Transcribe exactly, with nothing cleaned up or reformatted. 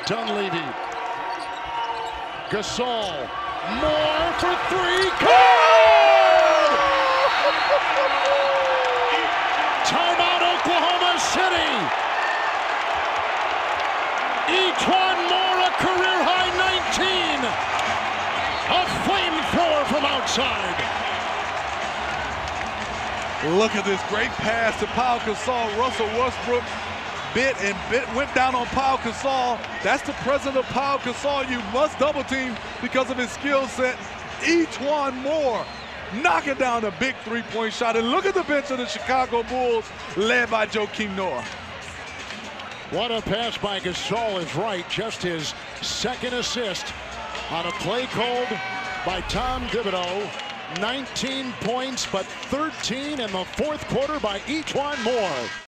Dunleavy. Gasol. More for three. Good! Timeout, Oklahoma City. Etuan Moore, a career-high nineteen. A flamethrower from outside. Look at this great pass to Pau Gasol. Russell Westbrook bit and bit went down on Pau Gasol. That's the presence of Pau Gasol. You must double team because of his skill set. Etuan Moore knocking down a big three-point shot. And look at the bench of the Chicago Bulls led by Joakim Noah. What a pass by Gasol is right. Just his second assist on a play called by Tom Thibodeau. nineteen points, but thirteen in the fourth quarter by Etuan Moore.